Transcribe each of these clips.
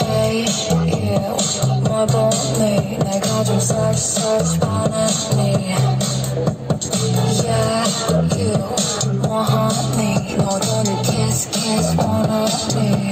Hey you 뭘 보니 내가 좀 search 반했니 Yeah you 원하니 너도 늘 kiss 원하니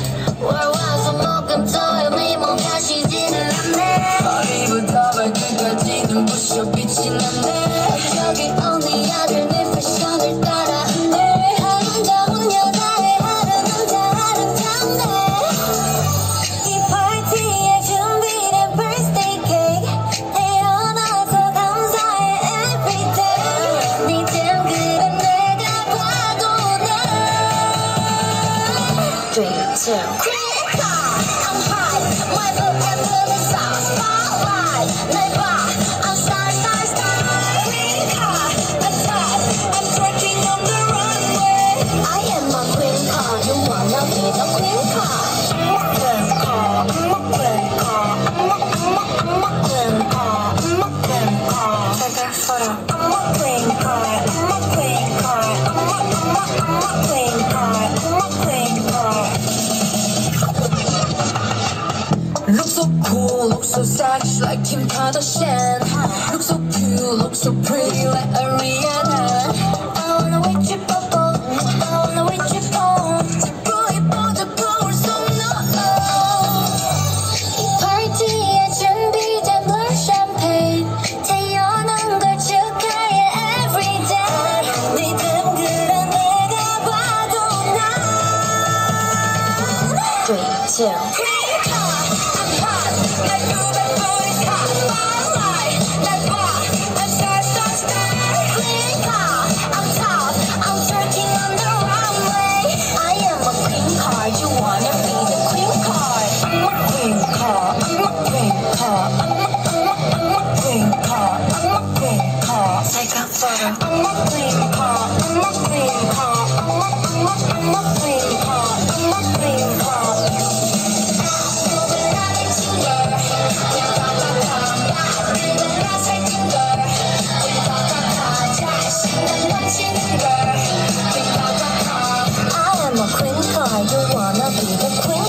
월화수목금토일 미몸 가시지는 않네 머리부터 발끝까지 눈부셔 빛이 나네 저기 언니 아들 내 패션을 따라하네 아름다운 여자의 아름답네 이 파티에 준비된 birthday cake 태어나서 감사해 everyday 네 땡그란 내가 봐도 나 3, 2 Look so cool, look so stylish like Kim Kardashian. Look so cute, look so pretty like Ariana. I wanna wait you bubble, I wanna wait you on. 듣고 예뻐져 거울 속 너. 이 파티에 준비된 blue champagne. 태어난 걸 축하해 everyday. 네 둥그런 내가 봐도 난 3, 2 Take a photo. I'm a queen car. I'm a queen car. I'm a queen car. I'm a queen car. 모든 친구들, 우리는 나살진 걸. 자신감 넘치는 걸. I am a queen car. You wanna be the queen?